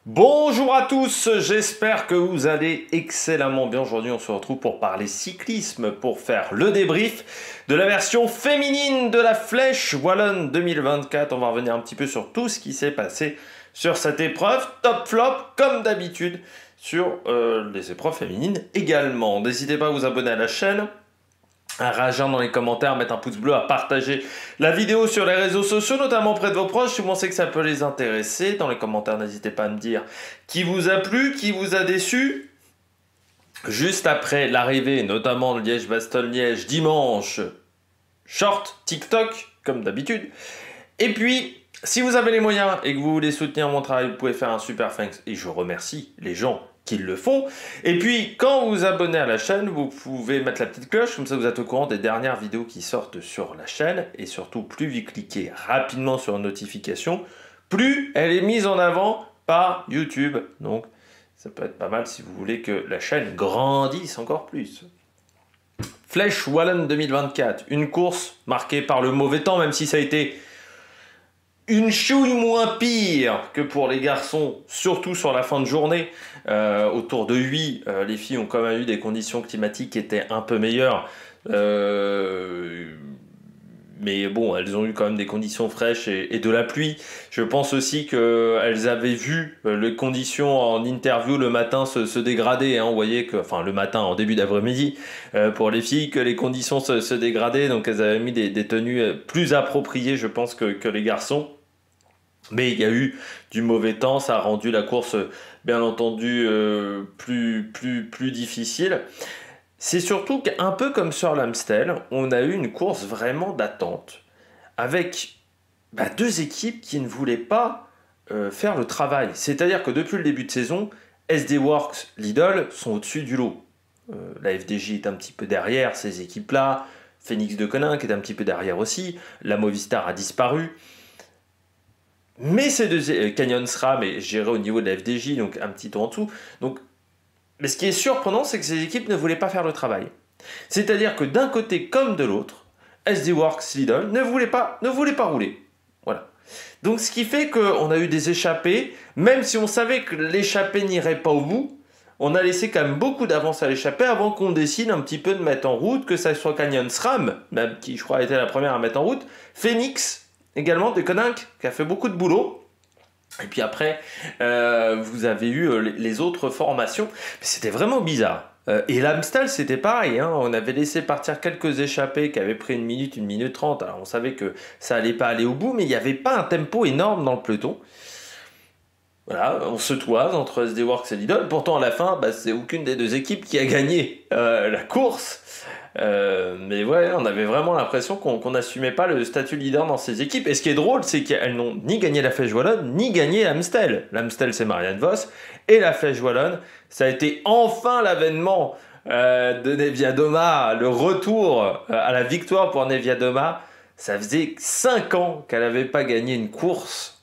Bonjour à tous, j'espère que vous allez excellemment bien. Aujourd'hui, on se retrouve pour parler cyclisme, pour faire le débrief de la version féminine de la Flèche Wallonne 2024. On va revenir un petit peu sur tout ce qui s'est passé sur cette épreuve, top flop, comme d'habitude, sur les épreuves féminines également. N'hésitez pas à vous abonner à la chaîne, à réagir dans les commentaires, mettre un pouce bleu, à partager la vidéo sur les réseaux sociaux, notamment auprès de vos proches, si vous pensez que ça peut les intéresser. Dans les commentaires, n'hésitez pas à me dire qui vous a plu, qui vous a déçu. Juste après l'arrivée, notamment de Liège-Bastogne-Liège, dimanche, short, TikTok, comme d'habitude. Et puis, si vous avez les moyens et que vous voulez soutenir mon travail, vous pouvez faire un super thanks. Et je remercie les gens qui le font. Et puis, quand vous vous abonnez à la chaîne, vous pouvez mettre la petite cloche, comme ça vous êtes au courant des dernières vidéos qui sortent sur la chaîne. Et surtout, plus vous cliquez rapidement sur une notification, plus elle est mise en avant par YouTube. Donc, ça peut être pas mal si vous voulez que la chaîne grandisse encore plus. Flèche Wallonne 2024, une course marquée par le mauvais temps, même si ça a été une chouille moins pire que pour les garçons, surtout sur la fin de journée. Autour de 8, les filles ont quand même eu des conditions climatiques qui étaient un peu meilleures. Mais bon, elles ont eu quand même des conditions fraîches et de la pluie. Je pense aussi qu'elles avaient vu les conditions en interview le matin se dégrader. Hein. On voyait que, enfin le matin, en début d'après-midi, pour les filles, que les conditions se dégradaient. Donc elles avaient mis des tenues plus appropriées, je pense, que les garçons. Mais il y a eu du mauvais temps, ça a rendu la course, bien entendu, plus difficile. C'est surtout qu'un peu comme sur l'Amstel, on a eu une course vraiment d'attente, avec deux équipes qui ne voulaient pas faire le travail. C'est-à-dire que depuis le début de saison, SD Works, Lidl sont au-dessus du lot. La FDJ est un petit peu derrière ces équipes-là, Phoenix de Koninck est un petit peu derrière aussi, la Movistar a disparu. Mais ces deux Canyon SRAM est géré au niveau de la FDJ, donc un petit peu en dessous. Donc, mais ce qui est surprenant, c'est que ces équipes ne voulaient pas faire le travail. C'est-à-dire que d'un côté comme de l'autre, SD Works, Lidl ne voulaient pas rouler. Voilà. Donc ce qui fait qu'on a eu des échappées, même si on savait que l'échappée n'irait pas au bout, on a laissé quand même beaucoup d'avance à l'échappée avant qu'on décide un petit peu de mettre en route, que ça soit Canyon SRAM, même qui je crois a été la première à mettre en route, Phoenix, également de Koninck, qui a fait beaucoup de boulot. Et puis après, vous avez eu les autres formations. Mais c'était vraiment bizarre. Et l'Amstel, c'était pareil. Hein. On avait laissé partir quelques échappés qui avaient pris 1 minute 30. Alors on savait que ça allait pas aller au bout, mais il n'y avait pas un tempo énorme dans le peloton. Voilà, on se toise entre SD Works et Lidl. Pourtant, à la fin, c'est aucune des deux équipes qui a gagné la course. Mais ouais, on avait vraiment l'impression qu'on n'assumait pas le statut leader dans ces équipes. Et ce qui est drôle, c'est qu'elles n'ont ni gagné la Flèche Wallonne, ni gagné l'Amstel. L'Amstel, c'est Marianne Vos. Et la Flèche Wallonne, ça a été enfin l'avènement de Niewiadoma, le retour à la victoire pour Niewiadoma. Ça faisait 5 ans qu'elle n'avait pas gagné une course.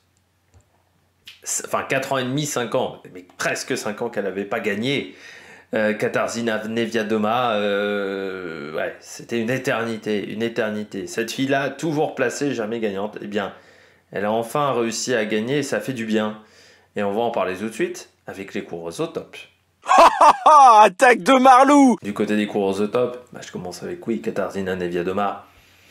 Enfin, 4 ans et demi, 5 ans. Mais presque 5 ans qu'elle n'avait pas gagné. Katarzyna Niewiadoma, ouais, c'était une éternité. Cette fille-là, toujours placée, jamais gagnante, eh bien, elle a enfin réussi à gagner et ça fait du bien. Et on va en parler tout de suite avec les coureuses au top. Attaque de Marlou! Du côté des coureuses au top, je commence avec Katarzyna Niewiadoma.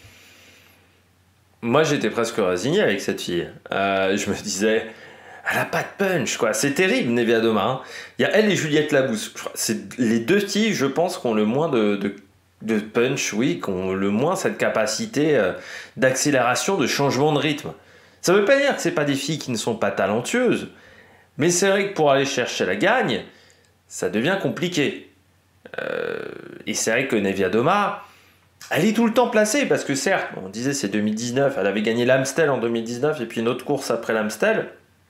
Moi, j'étais presque résigné avec cette fille. Je me disais, elle a pas de punch, quoi. C'est terrible, Niewiadoma. Hein. Il y a elle et Juliette Labousse. C'est les deux filles, je pense, qui ont le moins de punch, oui, qui ont le moins cette capacité d'accélération, de changement de rythme. Ça veut pas dire que c'est pas des filles qui ne sont pas talentueuses, mais c'est vrai que pour aller chercher la gagne, ça devient compliqué. Et c'est vrai que Niewiadoma, elle est tout le temps placée, parce que certes, on disait c'est 2019, elle avait gagné l'Amstel en 2019, et puis une autre course après l'Amstel.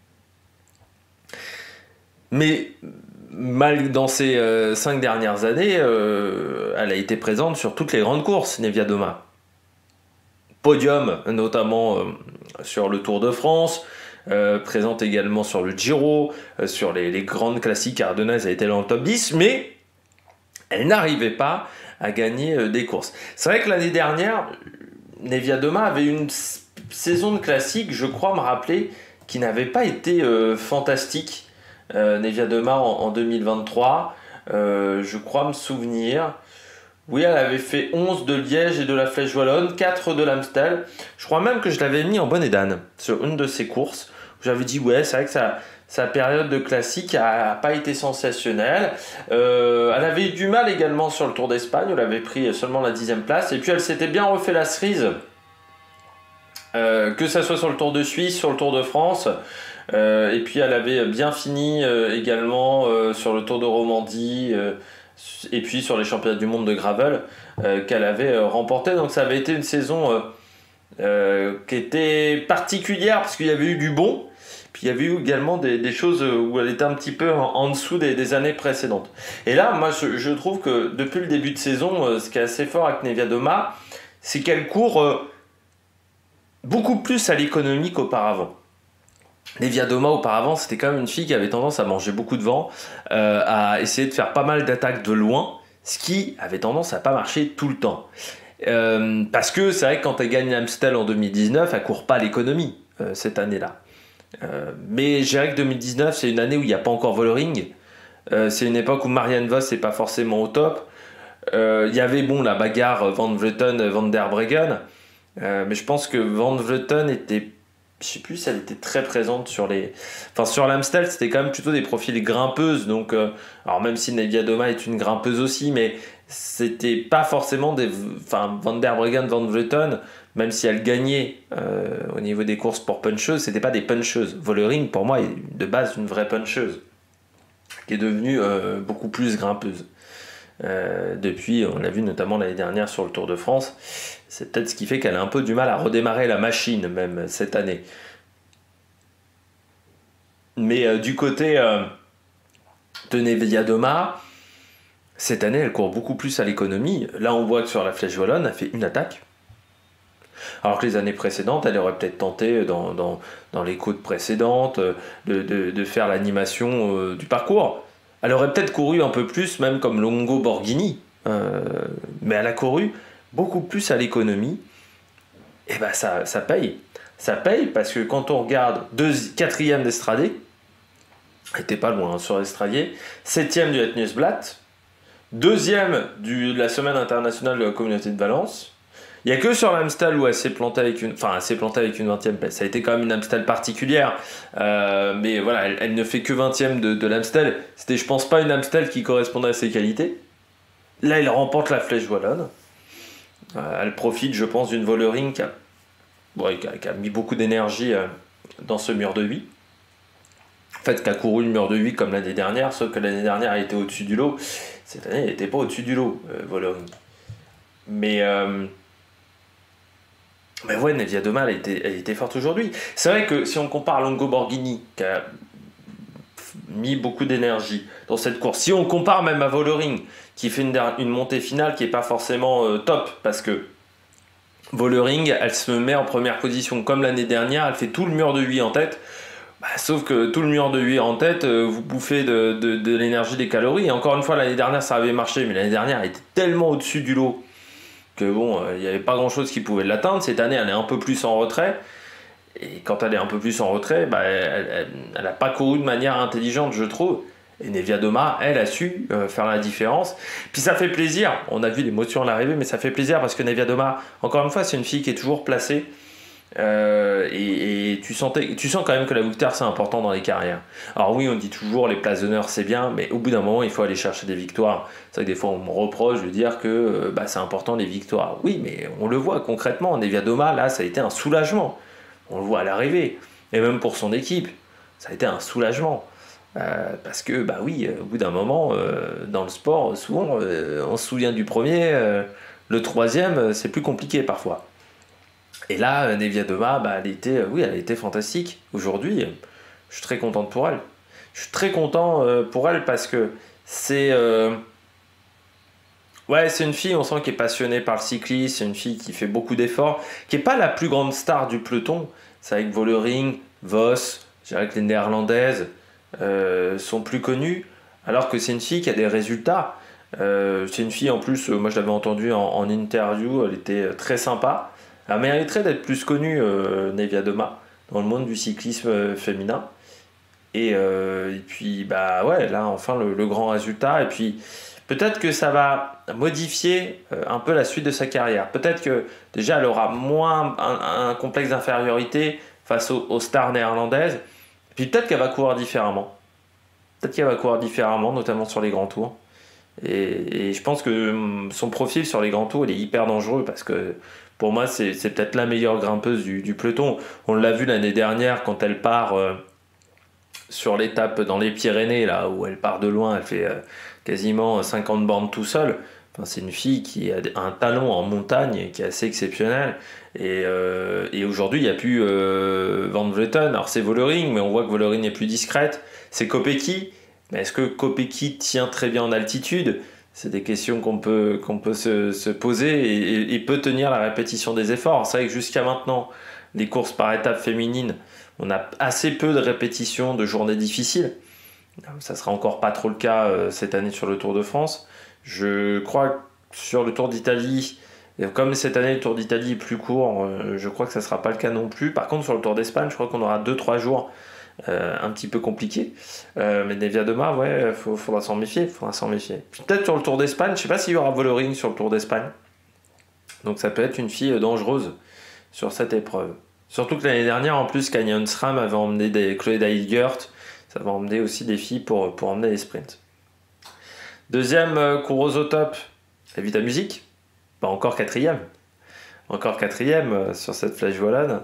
Mais mal dans ces 5 dernières années, elle a été présente sur toutes les grandes courses, Niewiadoma. Podium, notamment sur le Tour de France, présente également sur le Giro, sur les grandes classiques ardennaises, elle était dans le top 10, mais elle n'arrivait pas à gagner des courses. C'est vrai que l'année dernière, Niewiadoma avait une saison de classique, je crois me rappeler, qui n'avait pas été fantastique. Nevia Doma en 2023. Je crois me souvenir. Oui, elle avait fait 11 de Liège et de la Flèche Wallonne, 4 de l'Amstel. Je crois même que je l'avais mis en bonnet d'âne sur une de ses courses. J'avais dit, ouais, c'est vrai que sa période de classique n'a pas été sensationnelle. Elle avait eu du mal également sur le Tour d'Espagne, elle avait pris seulement la 10e place. Et puis elle s'était bien refait la cerise, que ça soit sur le Tour de Suisse, sur le Tour de France. Et puis elle avait bien fini également sur le Tour de Romandie. Et puis sur les championnats du monde de gravel qu'elle avait remporté. Donc ça avait été une saison qui était particulière parce qu'il y avait eu du bon, puis il y avait eu également des choses où elle était un petit peu en dessous des années précédentes. Et là, moi je trouve que depuis le début de saison, ce qui est assez fort avec Nevia Doma, c'est qu'elle court beaucoup plus à l'économie qu'auparavant. Nevia Doma auparavant c'était quand même une fille qui avait tendance à manger beaucoup de vent, à essayer de faire pas mal d'attaques de loin, ce qui avait tendance à pas marcher tout le temps. Parce que c'est vrai que quand elle gagne l'Amstel en 2019, elle court pas à l'économie cette année-là. Mais je dirais que 2019 c'est une année où il n'y a pas encore Vollering. C'est une époque où Marianne Vos n'est pas forcément au top. Il y avait la bagarre Van Vleuten-Van der Breggen, mais je pense que Van Vleuten était, je sais plus si elle était très présente sur l'Amstel, c'était quand même plutôt des profils grimpeuses, donc alors même si Nevia Doma est une grimpeuse aussi, mais c'était pas forcément Van der Breggen, Van Vleuten, même si elle gagnait au niveau des courses pour puncheuses, c'était pas des puncheuses. Vollering pour moi est de base une vraie puncheuse qui est devenue beaucoup plus grimpeuse. Depuis, on l'a vu notamment l'année dernière sur le Tour de France, c'est peut-être ce qui fait qu'elle a un peu du mal à redémarrer la machine même cette année. Mais du côté de Nevia Doma, cette année elle court beaucoup plus à l'économie. Là on voit que sur la Flèche Wallonne elle fait une attaque, alors que les années précédentes elle aurait peut-être tenté dans les côtes précédentes de faire l'animation du parcours. Elle aurait peut-être couru un peu plus, même comme Longo Borghini, mais elle a couru beaucoup plus à l'économie. Et ben ça paye. Ça paye parce que quand on regarde 4e d'Estrade, elle était pas loin sur l'Estradier, 7e du Etniusblatt, 2e de la semaine internationale de la communauté de Valence. Il n'y a que sur l'Amstel où elle s'est plantée avec une 20e place. Ça a été quand même une Amstel particulière. Mais voilà, elle ne fait que 20e de l'Amstel. C'était, je pense, pas une Amstel qui correspondait à ses qualités. Là, elle remporte la Flèche Wallonne. Elle profite, je pense, d'une Vollering qui a mis beaucoup d'énergie dans ce mur de 8. En fait, qui a couru le mur de 8 comme l'année dernière, sauf que l'année dernière, elle était au-dessus du lot. Cette année, elle n'était pas au-dessus du lot, Vollering. Mais ouais, Nevia Doma, elle était forte aujourd'hui. C'est vrai que si on compare Longo Borghini, qui a mis beaucoup d'énergie dans cette course, si on compare même à Vollering, qui fait une montée finale qui n'est pas forcément top, parce que Vollering, elle se met en première position comme l'année dernière, elle fait tout le mur de 8 en tête, sauf que tout le mur de 8 en tête, vous bouffez de l'énergie, des calories, et encore une fois, l'année dernière, ça avait marché, mais l'année dernière, elle était tellement au-dessus du lot que il n'y avait pas grand chose qui pouvait l'atteindre. Cette année elle est un peu plus en retrait, et quand elle est un peu plus en retrait, elle n'a pas couru de manière intelligente, je trouve. Et Nevia Doma, elle a su faire la différence. Puis ça fait plaisir, on a vu l'émotion à l'arrivée, mais ça fait plaisir parce que Nevia Doma, encore une fois, c'est une fille qui est toujours placée, et tu sens quand même que la victoire c'est important dans les carrières. Alors oui, on dit toujours les places d'honneur c'est bien, mais au bout d'un moment il faut aller chercher des victoires. C'est vrai que des fois on me reproche de dire que c'est important les victoires. Oui, mais on le voit concrètement, Nevia Doma là ça a été un soulagement, on le voit à l'arrivée, et même pour son équipe ça a été un soulagement, parce que au bout d'un moment dans le sport souvent on se souvient du premier, le troisième c'est plus compliqué parfois. Et là, Nevia Doma, elle a été fantastique. Aujourd'hui, je suis très contente pour elle. Je suis très content pour elle parce que c'est une fille, on sent, qui est passionnée par le cyclisme. C'est une fille qui fait beaucoup d'efforts, qui n'est pas la plus grande star du peloton. C'est avec Vollering, Vos, je dirais que les Néerlandaises sont plus connues, alors que c'est une fille qui a des résultats. C'est une fille, en plus, moi je l'avais entendue en interview, elle était très sympa. Elle mériterait d'être plus connue, Nevia Doma, dans le monde du cyclisme féminin. Et puis, bah ouais, là, enfin, le grand résultat. Et puis, peut-être que ça va modifier un peu la suite de sa carrière. Peut-être que déjà, elle aura moins un complexe d'infériorité face aux stars néerlandaises. Puis peut-être qu'elle va courir différemment. Peut-être qu'elle va courir différemment, notamment sur les grands tours. Et je pense que son profil sur les grands tours, il est hyper dangereux parce que pour moi, c'est peut-être la meilleure grimpeuse du peloton. On l'a vu l'année dernière quand elle part sur l'étape dans les Pyrénées, là où elle part de loin, elle fait quasiment 50 bornes tout seul. Enfin, c'est une fille qui a un talent en montagne qui est assez exceptionnel. Et aujourd'hui, il n'y a plus Van Vleuten. Alors c'est Vollering, mais on voit que Vollering est plus discrète. C'est Kopecky. Mais est-ce que Kopecky tient très bien en altitude? C'est des questions qu'on peut se poser et peut tenir la répétition des efforts. C'est vrai que jusqu'à maintenant, les courses par étapes féminines, on a assez peu de répétitions de journées difficiles. Ça sera encore pas trop le cas cette année sur le Tour de France. Je crois que sur le Tour d'Italie, comme cette année le Tour d'Italie est plus court, je crois que ça sera pas le cas non plus. Par contre, sur le Tour d'Espagne, je crois qu'on aura 2-3 jours un petit peu compliqués. Mais Nevia de Mar, ouais, faudra s'en méfier. Puis peut-être sur le Tour d'Espagne, je sais pas s'il y aura Vollering sur le Tour d'Espagne. Donc ça peut être une fille dangereuse sur cette épreuve. Surtout que l'année dernière, en plus, Canyon SRAM avait emmené des Chloé Dailligert. Ça va emmener aussi des filles pour emmener les sprints. Deuxième coureuse au top, Evita Music. Bah, encore quatrième. Sur cette Flèche Wallonne.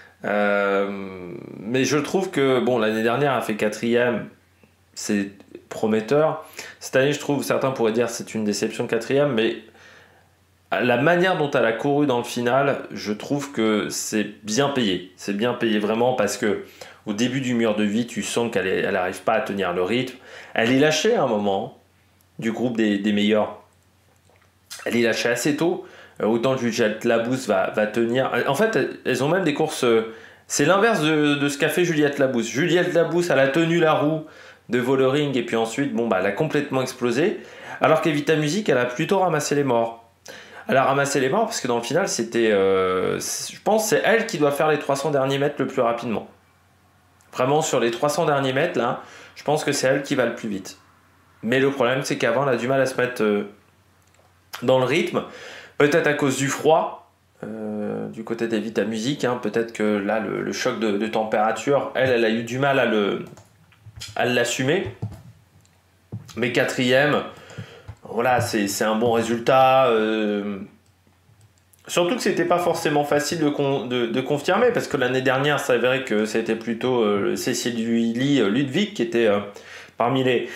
Mais je trouve que bon, l'année dernière, elle a fait quatrième. C'est prometteur. Cette année, je trouve, certains pourraient dire que c'est une déception quatrième, mais la manière dont elle a couru dans le final, je trouve que c'est bien payé. C'est bien payé vraiment parce que au début du mur de vie, tu sens qu'elle n'arrive pas à tenir le rythme. Elle est lâchée à un moment du groupe des meilleurs. Elle est lâchée assez tôt. Autant Juliette Labous va tenir. En fait, elles ont même des courses. C'est l'inverse de ce qu'a fait Juliette Labous. Juliette Labous, elle a tenu la roue de Vollering et puis ensuite, elle a complètement explosé. Alors qu'Evita Music, elle a plutôt ramassé les morts. Elle a ramassé les morts parce que dans le final, c'était. Je pense que c'est elle qui doit faire les 300 derniers mètres le plus rapidement. Vraiment, sur les 300 derniers mètres, là, je pense que c'est elle qui va le plus vite. Mais le problème, c'est qu'avant, elle a du mal à se mettre dans le rythme. Peut-être à cause du froid, du côté d'Evita Music. Peut-être que là, le choc de température, elle a eu du mal à l'assumer. Mais quatrième, voilà, c'est un bon résultat. Surtout que c'était pas forcément facile de confirmer, parce que l'année dernière, ça s'avérait que c'était plutôt Cécilie Ludwig qui était parmi les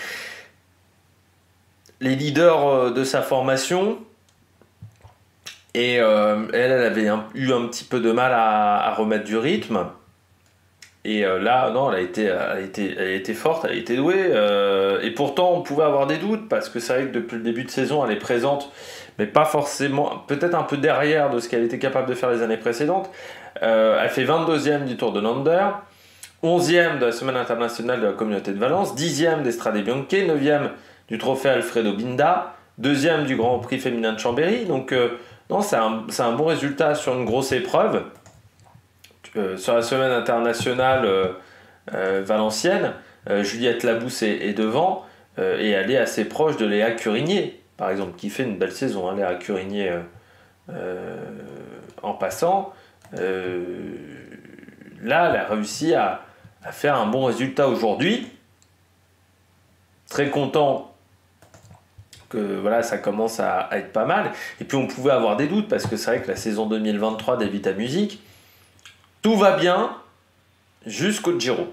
leaders de sa formation. Et elle avait eu un petit peu de mal à remettre du rythme. Et là, non, elle a été forte, elle a été douée. Et pourtant, on pouvait avoir des doutes, parce que c'est vrai que depuis le début de saison, elle est présente, mais pas forcément, peut-être un peu derrière de ce qu'elle était capable de faire les années précédentes. Elle fait 22e du Tour de Lander, 11e de la Semaine internationale de la Communauté de Valence, 10e d'Estrade Bianche, 9e du Trophée Alfredo Binda, 2e du Grand Prix féminin de Chambéry. Donc, non, c'est un bon résultat sur une grosse épreuve. Sur la Semaine internationale valencienne, Juliette Labous est devant et elle est assez proche de Léa Curigné, par exemple, qui fait une belle saison. Léa Curigné en passant. Là, elle a réussi à faire un bon résultat aujourd'hui. Très content que voilà, ça commence à être pas mal. Et puis on pouvait avoir des doutes parce que c'est vrai que la saison 2023 d'Evita Music, tout va bien jusqu'au Giro.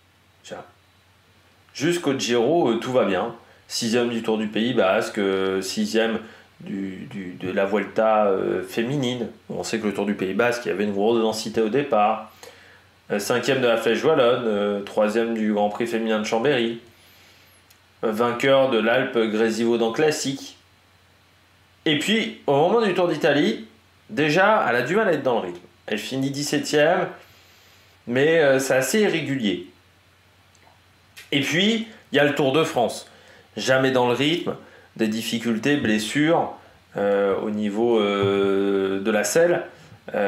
Jusqu'au Giro, tout va bien. 6e du Tour du Pays Basque, 6e de la Vuelta féminine. On sait que le Tour du Pays Basque, il y avait une grosse densité au départ. 5e de la Flèche Wallonne, 3e du Grand Prix féminin de Chambéry. Vainqueur de l'Alpe Grésivaudan classique. Et puis, au moment du Tour d'Italie, déjà, elle a du mal à être dans le rythme. Elle finit 17e, mais c'est assez irrégulier. Et puis, il y a le Tour de France. Jamais dans le rythme, des difficultés, blessures au niveau de la selle.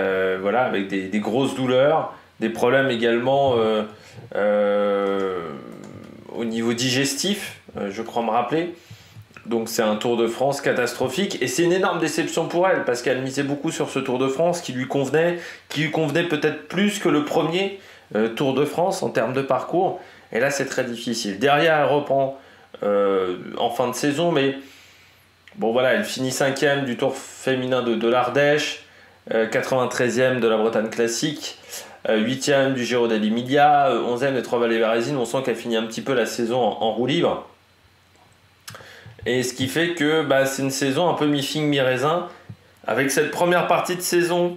Avec des grosses douleurs, des problèmes également au niveau digestif, je crois me rappeler. Donc c'est un Tour de France catastrophique et c'est une énorme déception pour elle parce qu'elle misait beaucoup sur ce Tour de France qui lui convenait peut-être plus que le premier Tour de France en termes de parcours. Et là c'est très difficile. Derrière elle reprend en fin de saison, mais bon voilà, elle finit 5e du Tour féminin de l'Ardèche, 93e de la Bretagne classique, 8e du Giro dell'Emilia, 11e des Trois-Vallées Varesines. On sent qu'elle finit un petit peu la saison en roue libre. Et ce qui fait que c'est une saison un peu mi-figue, mi-raisin, avec cette première partie de saison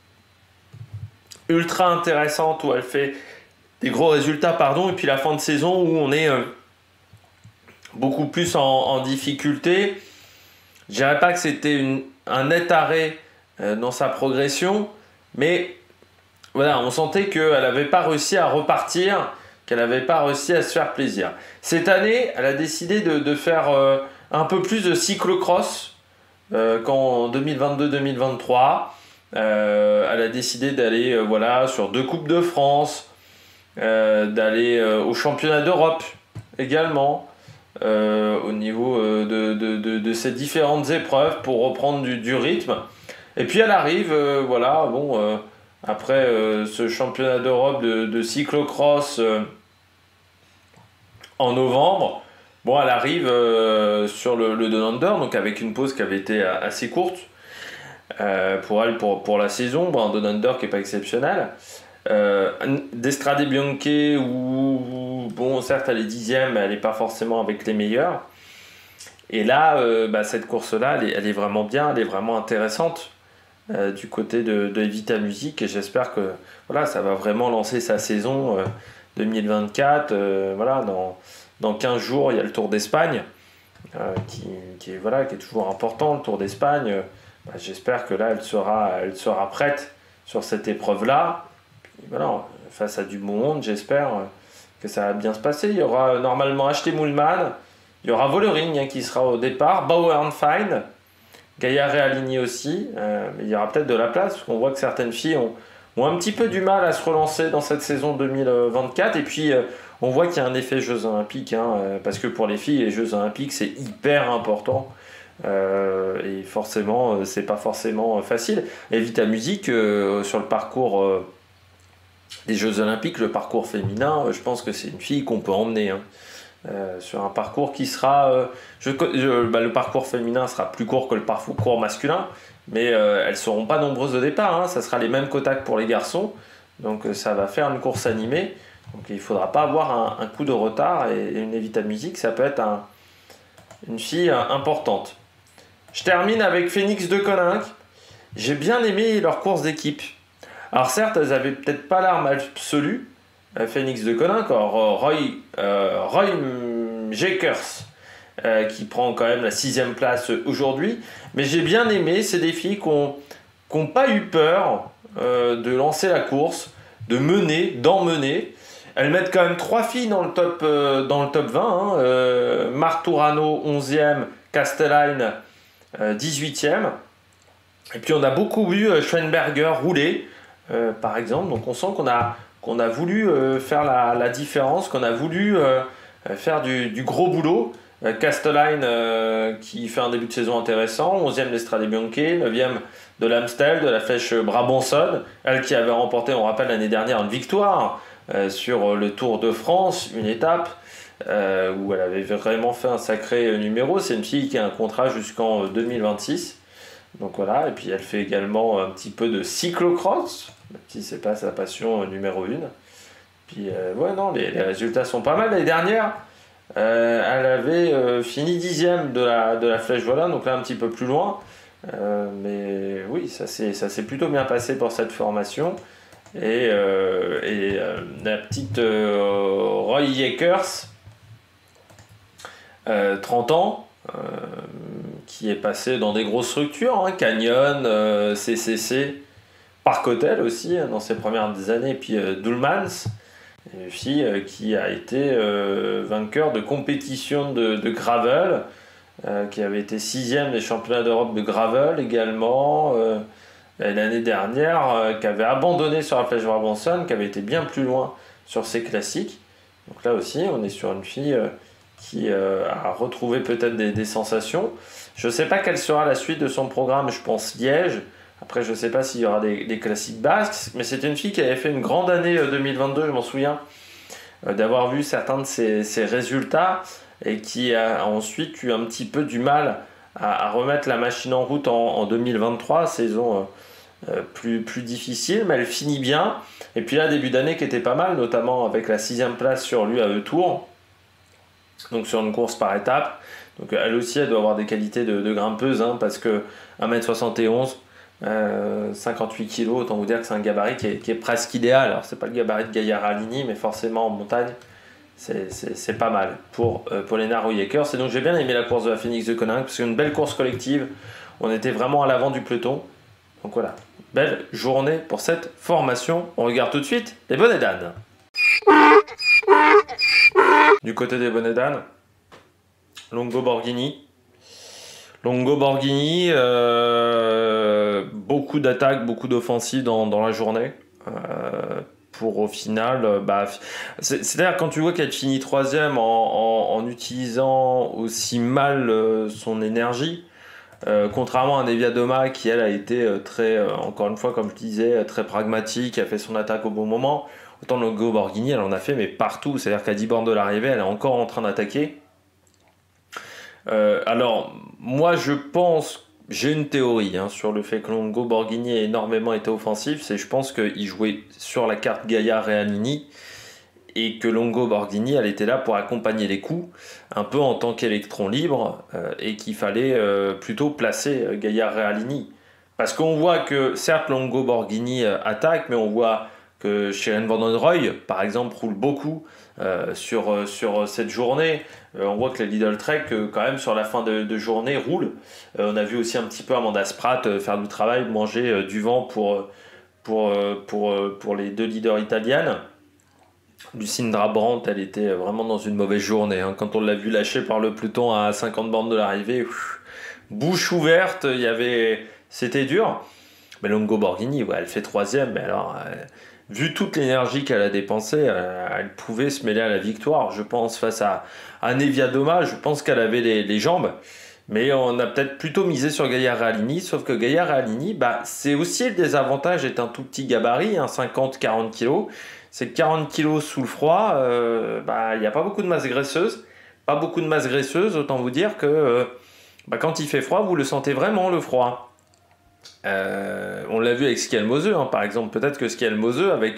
ultra intéressante où elle fait des gros résultats, et puis la fin de saison où on est beaucoup plus en difficulté. Je dirais pas que c'était un net arrêt dans sa progression, mais voilà, on sentait qu'elle n'avait pas réussi à repartir, qu'elle n'avait pas réussi à se faire plaisir. Cette année, elle a décidé de faire un peu plus de cyclocross qu'en 2022-2023. Elle a décidé d'aller sur 2 Coupes de France, d'aller au championnat d'Europe également, au niveau de ces différentes épreuves pour reprendre du rythme. Et puis elle arrive, après ce championnat d'Europe de cyclocross en novembre, elle arrive sur le Down Under, donc avec une pause qui avait été assez courte pour elle pour la saison. Un Down Under qui n'est pas exceptionnel. D'Estrade Bianche où certes elle est 10e, mais elle n'est pas forcément avec les meilleurs. Et là, cette course-là, elle est vraiment bien, elle est vraiment intéressante du côté de Evita Music, et j'espère que ça va vraiment lancer sa saison 2024. Dans 15 jours, il y a le Tour d'Espagne qui est toujours important, le Tour d'Espagne. J'espère que là, elle sera prête sur cette épreuve-là. Face à du bon monde, j'espère que ça va bien se passer. Il y aura normalement Ashleigh Moolman, il y aura Vollering qui sera au départ, Bauernfeind, Gaillard réaligné aussi, mais il y aura peut-être de la place, parce qu'on voit que certaines filles ont un petit peu du mal à se relancer dans cette saison 2024, et puis on voit qu'il y a un effet Jeux Olympiques, parce que pour les filles, les Jeux Olympiques, c'est hyper important, et forcément, c'est pas forcément facile. Evita Music, sur le parcours des Jeux Olympiques, le parcours féminin, je pense que c'est une fille qu'on peut emmener, sur un parcours qui sera... le parcours féminin sera plus court que le parcours masculin, mais elles ne seront pas nombreuses au départ, ça sera les mêmes quotas que pour les garçons, donc ça va faire une course animée, donc il ne faudra pas avoir un coup de retard, et une Evita Music, ça peut être une fille importante. Je termine avec Phoenix de Koninck. J'ai bien aimé leur course d'équipe. Alors certes, elles n'avaient peut-être pas l'arme absolue, Phoenix de Koninck, Roy Jakers, qui prend quand même la 6e place aujourd'hui, mais j'ai bien aimé, c'est des filles qui n'ont pas eu peur de lancer la course, d'emmener. Elles mettent quand même 3 filles dans le top 20, Marturano 11e, Castelline 18e, et puis on a beaucoup vu Schweinberger rouler, par exemple, donc on sent qu'on a voulu faire la différence, qu'on a voulu faire du gros boulot. Castelline qui fait un début de saison intéressant, 11e d'Estrade Bianche, 9e de l'Amstel, de la Flèche Brabançonne, elle qui avait remporté, on rappelle, l'année dernière une victoire sur le Tour de France, une étape où elle avait vraiment fait un sacré numéro. C'est une fille qui a un contrat jusqu'en 2026. Donc voilà, et puis elle fait également un petit peu de cyclocross, même si c'est pas sa passion numéro 1. Puis les résultats sont pas mal. L'année dernière, elle avait fini 10e de la Flèche Wallonne, donc là un petit peu plus loin. Mais oui, ça s'est plutôt bien passé pour cette formation. Et la petite Roy Jakers, 30 ans, qui est passé dans des grosses structures, Canyon, CCC, Park Hotel aussi, dans ses premières années, et puis Doulmans, une fille qui a été vainqueur de compétition de gravel, qui avait été 6e des championnats d'Europe de gravel également, l'année dernière, qui avait abandonné sur la Flèche Brabançonne, qui avait été bien plus loin sur ses classiques, Donc là aussi, on est sur une fille qui a retrouvé peut-être des sensations. Je ne sais pas quelle sera la suite de son programme, je pense Liège. Après, je ne sais pas s'il y aura des classiques basques, mais c'était une fille qui avait fait une grande année 2022, je m'en souviens, d'avoir vu certains de ses résultats et qui a ensuite eu un petit peu du mal à remettre la machine en route en 2023, saison plus difficile, mais elle finit bien. Et puis là, début d'année qui était pas mal, notamment avec la 6e place sur l'UAE Tour, donc sur une course par étape. Donc elle aussi, elle doit avoir des qualités de grimpeuse, hein, parce que 1m71, 58 kg, autant vous dire que c'est un gabarit qui est presque idéal. Alors c'est pas le gabarit de Gaillard Aligny, mais forcément en montagne, c'est pas mal pour Polena Royeckers. Et donc j'ai bien aimé la course de la Phoenix de Koninck, parce que c'est une belle course collective. On était vraiment à l'avant du peloton. Donc voilà, belle journée pour cette formation. On regarde tout de suite les bonnets d'âne. Du côté des bonnets d'âne, Longo Borghini. Longo Borghini, beaucoup d'attaques, beaucoup d'offensives dans la journée. Pour au final, c'est-à-dire quand tu vois qu'elle finit 3e en utilisant aussi mal son énergie, contrairement à Nevia Doma qui elle a été très, encore une fois comme je disais, très pragmatique, a fait son attaque au bon moment, autant Longo Borghini elle en a fait mais partout, c'est-à-dire qu'à 10 bornes de l'arrivée elle est encore en train d'attaquer. Alors moi je pense, j'ai une théorie sur le fait que Longo Borghini a énormément été offensif, c'est je pense qu'il jouait sur la carte Gaillard et Aligny et que Longo Borghini elle était là pour accompagner les coups un peu en tant qu'électron libre et qu'il fallait plutôt placer Gaillard et Aligny parce qu'on voit que certes Longo Borghini attaque mais on voit que Shirin Van Roy par exemple roule beaucoup sur cette journée. On voit que les Lidl Trek quand même sur la fin de journée roulent. On a vu aussi un petit peu Amanda Spratt faire du travail, manger du vent pour les 2 leaders italiennes. Lucinda Brandt, elle était vraiment dans une mauvaise journée. Quand on l'a vu lâcher par le peloton à 50 bornes de l'arrivée, bouche ouverte, c'était dur. Mais Longo Borghini, elle fait 3e, mais alors, vu toute l'énergie qu'elle a dépensée, elle pouvait se mêler à la victoire, je pense, face à Nevia Doma. Je pense qu'elle avait les jambes. Mais on a peut-être plutôt misé sur Gaillard et Aligny, sauf que Gaillard et Aligny, c'est aussi le désavantage, est un tout petit gabarit, 50-40 kg. C'est 40 kg sous le froid, il n'y a pas beaucoup de masse graisseuse. Pas beaucoup de masse graisseuse, autant vous dire que quand il fait froid, vous le sentez vraiment le froid. On l'a vu avec Skiel Moseux, par exemple. Peut-être que Skiel Moseux, avec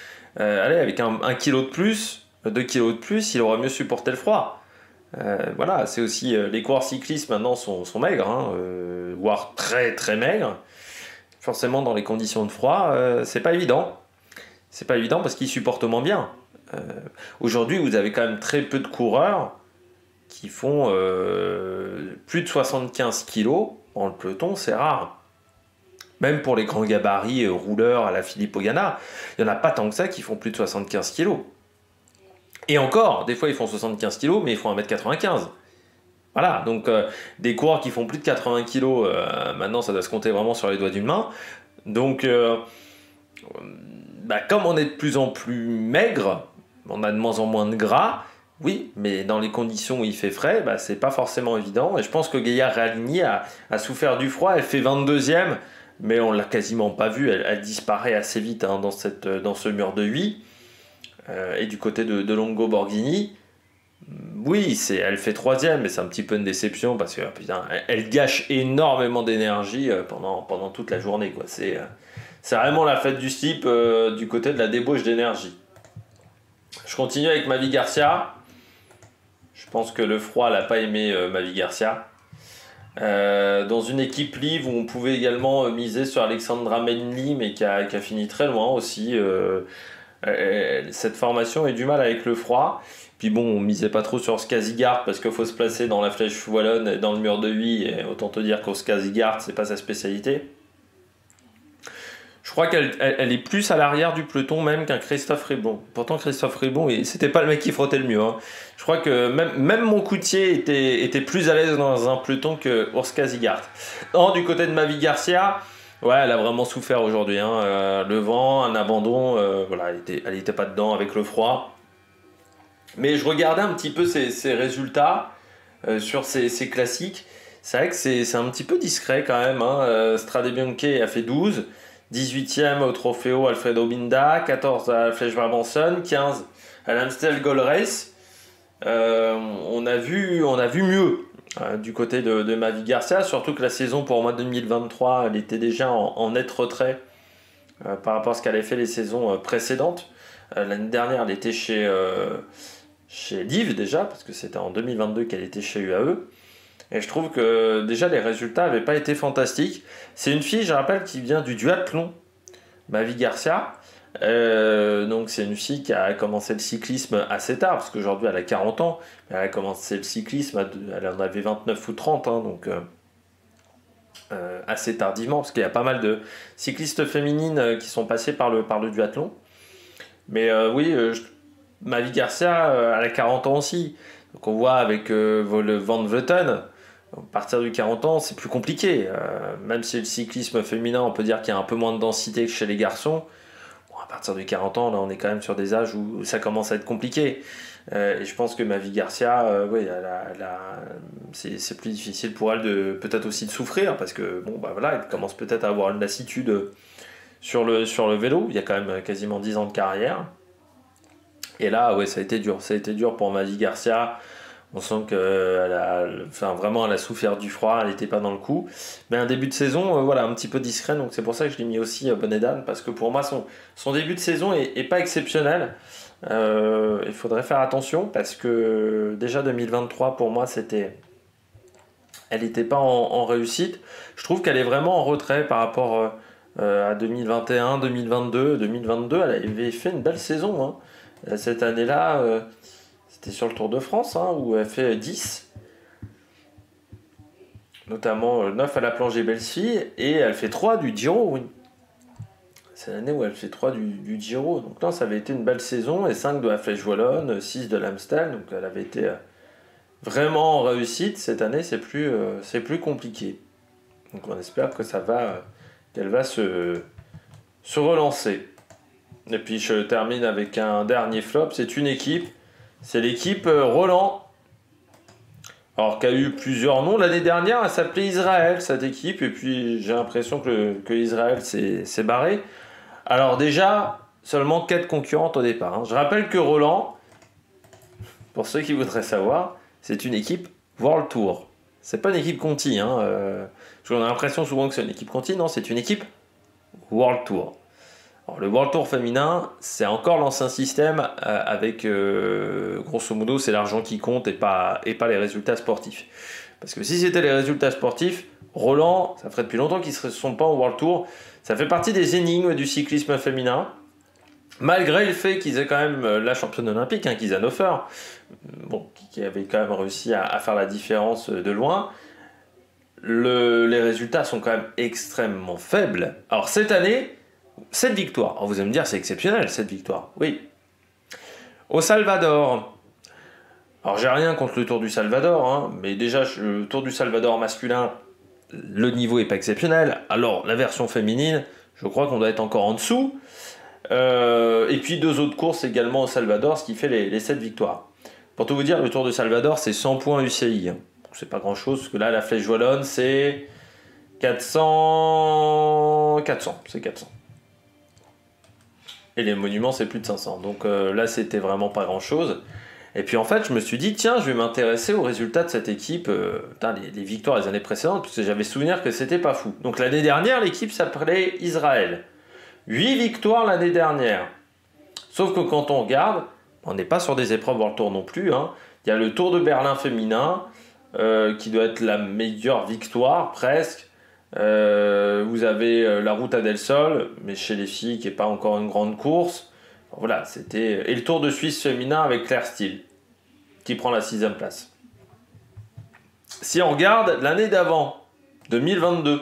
1 kg de plus, 2 kg de plus, il aurait mieux supporté le froid. Voilà, c'est aussi les coureurs cyclistes maintenant sont maigres, voire très très maigres. Forcément, dans les conditions de froid, c'est pas évident. C'est pas évident parce qu'ils supportent moins bien. Aujourd'hui, vous avez quand même très peu de coureurs qui font plus de 75 kg dans le peloton, c'est rare. Même pour les grands gabarits rouleurs à la Philippe Ogana, il n'y en a pas tant que ça qui font plus de 75 kg. Et encore, des fois ils font 75 kg, mais ils font 1m95. Voilà, donc des coureurs qui font plus de 80 kg, maintenant ça doit se compter vraiment sur les doigts d'une main. Donc, comme on est de plus en plus maigre, on a de moins en moins de gras, oui, mais dans les conditions où il fait frais, c'est pas forcément évident. Et je pense que Gaillard Aligny a souffert du froid, elle fait 22e, mais on l'a quasiment pas vue, elle disparaît assez vite dans ce mur de 8. Et du côté de Longo Borghini, oui, elle fait 3e, mais c'est un petit peu une déception parce que elle gâche énormément d'énergie pendant toute la journée, quoi. C'est vraiment la fête du slip du côté de la débauche d'énergie. Je continue avec Mavi Garcia. Je pense que le froid n'a pas aimé Mavi Garcia. Dans une équipe live où on pouvait également miser sur Alexandra Menli, mais qui a fini très loin aussi. Cette formation a du mal avec le froid. Puis bon, on misait pas trop sur Skazigard parce qu'il faut se placer dans la flèche wallonne et dans le mur de 8. Et autant te dire qu'au Skazigard, c'est pas sa spécialité. Je crois qu'elle est plus à l'arrière du peloton même qu'un Christophe Ribon. Pourtant, Christophe Ribon, c'était pas le mec qui frottait le mieux. Je crois que même mon Coutier était plus à l'aise dans un peloton que Urska Zigart. Du côté de Mavi Garcia, ouais, elle a vraiment souffert aujourd'hui. Le vent, un abandon, elle était pas dedans avec le froid. Mais je regardais un petit peu ces résultats sur ces classiques. C'est vrai que c'est un petit peu discret quand même. Hein. Strade Bianche a fait 12, 18e au Trofeo Alfredo Binda, 14 à la Flèche Brabanson, 15 à l'Amstel Gold Race. On a vu mieux du côté de Mavi Garcia, surtout que la saison pour moi 2023, elle était déjà en net retrait par rapport à ce qu'elle avait fait les saisons précédentes. L'année dernière, elle était chez Liv déjà, parce que c'était en 2022 qu'elle était chez UAE. Et je trouve que déjà les résultats n'avaient pas été fantastiques. C'est une fille, je rappelle, qui vient du duathlon, Mavi Garcia. Donc c'est une fille qui a commencé le cyclisme assez tard, parce qu'aujourd'hui elle a 40 ans. Elle a commencé le cyclisme, elle en avait 29 ou 30, hein, donc assez tardivement, parce qu'il y a pas mal de cyclistes féminines qui sont passées par le duathlon. Mais oui, Mavi Garcia, elle a 40 ans aussi. Donc on voit avec le Van Vleuten, à partir du 40 ans, c'est plus compliqué. Même si le cyclisme féminin, on peut dire qu'il y a un peu moins de densité que chez les garçons. Bon, à partir du 40 ans, là, on est quand même sur des âges où ça commence à être compliqué. Et je pense que Mavi Garcia, oui, c'est plus difficile pour elle peut-être aussi de souffrir, parce que bon, bah voilà, elle commence peut-être à avoir une lassitude sur le vélo. Il y a quand même quasiment 10 ans de carrière. Et là, ouais, ça a été dur. Ça a été dur pour Mavi Garcia. On sent vraiment, elle a souffert du froid, elle n'était pas dans le coup. Mais un début de saison, voilà, un petit peu discret. Donc c'est pour ça que je l'ai mis aussi bonnet d'âne, parce que pour moi, son début de saison est pas exceptionnel. Il faudrait faire attention, parce que déjà 2023, pour moi, elle n'était pas en réussite. Je trouve qu'elle est vraiment en retrait par rapport à 2021, 2022. 2022, elle avait fait une belle saison, hein. Cette année-là, c'était sur le Tour de France, hein, où elle fait 10, notamment 9 à la plongée Bellesfille, et elle fait 3 du Giro, oui. C'est l'année où elle fait 3 du Giro. Donc non, ça avait été une belle saison, et 5 de la Flèche Wallonne, 6 de l'Amstel, donc elle avait été vraiment en réussite. Cette année, c'est plus compliqué. Donc on espère que qu'elle va se relancer. Et puis je termine avec un dernier flop, c'est une équipe. C'est l'équipe Roland. Alors qui a eu plusieurs noms. L'année dernière, elle s'appelait Israël, cette équipe. Et puis j'ai l'impression que Israël s'est barré. Alors déjà, seulement 4 concurrentes au départ. Hein. Je rappelle que Roland, pour ceux qui voudraient savoir, c'est une équipe World Tour. C'est pas une équipe Conti. Hein. On a l'impression souvent que c'est une équipe Conti. Non, c'est une équipe World Tour. Alors, le World Tour féminin, c'est encore l'ancien système avec, grosso modo, c'est l'argent qui compte et pas les résultats sportifs. Parce que si c'était les résultats sportifs, Roland, ça ferait depuis longtemps qu'ils ne sont pas au World Tour. Ça fait partie des énigmes du cyclisme féminin. Malgré le fait qu'ils aient quand même la championne olympique, hein, Kisa Hofer, bon, qui avait quand même réussi à faire la différence de loin. Les résultats sont quand même extrêmement faibles. Alors cette année, 7 victoires. Alors vous allez me dire, c'est exceptionnel, 7 victoires. Oui. Au Salvador. Alors j'ai rien contre le Tour du Salvador, hein, mais déjà, le Tour du Salvador masculin, le niveau n'est pas exceptionnel. Alors la version féminine, je crois qu'on doit être encore en dessous. Et puis 2 autres courses également au Salvador, ce qui fait les 7 victoires. Pour tout vous dire, le Tour du Salvador, c'est 100 points UCI. Hein. C'est pas grand chose, parce que là, la Flèche Wallonne, c'est 400. C'est 400. Et les monuments, c'est plus de 500. Donc là, c'était vraiment pas grand-chose. Et puis en fait, je me suis dit, tiens, je vais m'intéresser aux résultats de cette équipe. Les victoires des années précédentes, parce que j'avais souvenir que c'était pas fou. Donc l'année dernière, l'équipe s'appelait Israël. 8 victoires l'année dernière. Sauf que quand on regarde, on n'est pas sur des épreuves World Tour non plus. Hein. Il y a le Tour de Berlin féminin, qui doit être la meilleure victoire, presque. Vous avez la Ruta del Sol, mais chez les filles, qui n'est pas encore une grande course. Voilà, c'était. Et le Tour de Suisse féminin avec Claire Steele, qui prend la 6e place. Si on regarde l'année d'avant, 2022,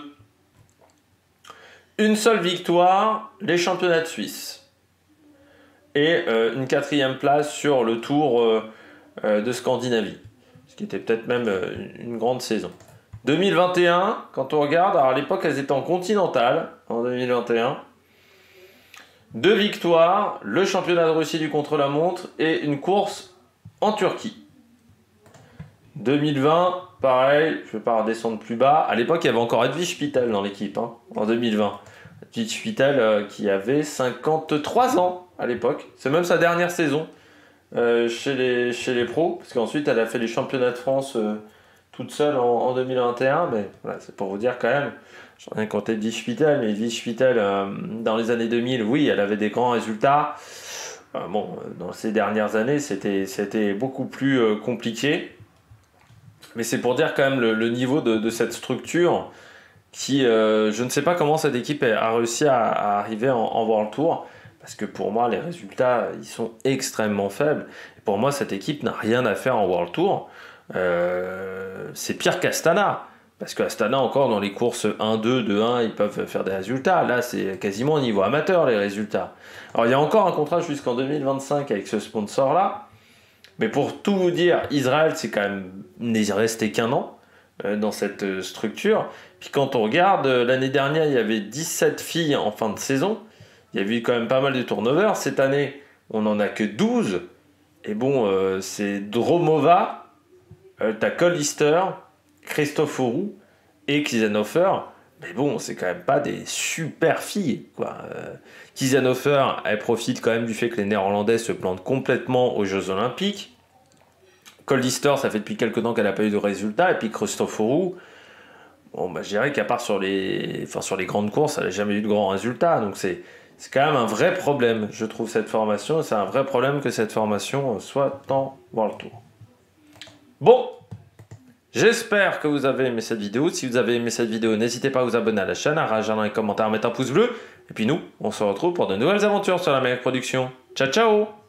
une seule victoire, les championnats de Suisse. Et une 4e place sur le Tour de Scandinavie. Ce qui était peut-être même une grande saison. 2021, quand on regarde, alors à l'époque elles étaient en continental, en 2021. 2 victoires, le championnat de Russie du contre-la-montre et une course en Turquie. 2020, pareil, je ne vais pas redescendre plus bas. À l'époque, il y avait encore Edwige Spittel dans l'équipe, hein, en 2020. Edwige Spittel qui avait 53 ans à l'époque. C'est même sa dernière saison chez les pros, parce qu'ensuite, elle a fait les championnats de France toute seule en 2021. Mais voilà, c'est pour vous dire quand même, j'en ai compté Edwige Spittel, mais Edwige Spittel, dans les années 2000, oui, elle avait des grands résultats. Dans ces dernières années, c'était beaucoup plus compliqué. Mais c'est pour dire quand même le niveau de cette structure qui, je ne sais pas comment cette équipe a réussi à arriver en World Tour, parce que pour moi, les résultats, ils sont extrêmement faibles. Et pour moi, cette équipe n'a rien à faire en World Tour. C'est pire qu'Astana, parce qu'Astana, encore dans les courses 1-2, 2-1, ils peuvent faire des résultats. Là, c'est quasiment au niveau amateur, les résultats. Alors, il y a encore un contrat jusqu'en 2025 avec ce sponsor-là. Mais pour tout vous dire, Israël, c'est quand même n'est resté qu'un an dans cette structure. Puis quand on regarde, l'année dernière, il y avait 17 filles en fin de saison. Il y a eu quand même pas mal de turnover. Cette année, on n'en a que 12. Et bon, c'est Dromova, t'as Collister, Christoforou et Kiesenhofer. Mais bon, c'est quand même pas des super filles, quoi. Kiesenhofer, elle profite quand même du fait que les Néerlandais se plantent complètement aux Jeux Olympiques. Collister, ça fait depuis quelques temps qu'elle n'a pas eu de résultats. Et puis Christoforou, je dirais qu'à part sur les grandes courses, elle n'a jamais eu de grands résultats. Donc c'est quand même un vrai problème, je trouve, cette formation. C'est un vrai problème que cette formation soit en World Tour. Bon, j'espère que vous avez aimé cette vidéo. Si vous avez aimé cette vidéo, n'hésitez pas à vous abonner à la chaîne, à réagir dans les commentaires, à mettre un pouce bleu. Et puis nous, on se retrouve pour de nouvelles aventures sur la Meilleure Production. Ciao, ciao!